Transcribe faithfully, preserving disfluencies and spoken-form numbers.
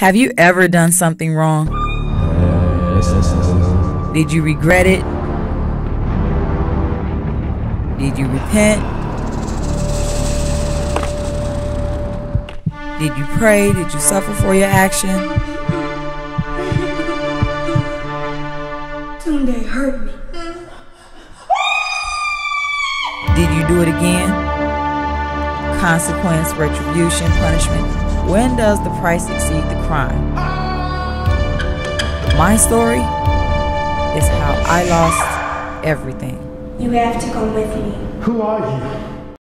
Have you ever done something wrong? Did you regret it? Did you repent? Did you pray? Did you suffer for your action? They hurt me. Did you do it again? Consequence, retribution, punishment. When does the price exceed the crime? My story is how I lost everything. You have to come with me. Who are you?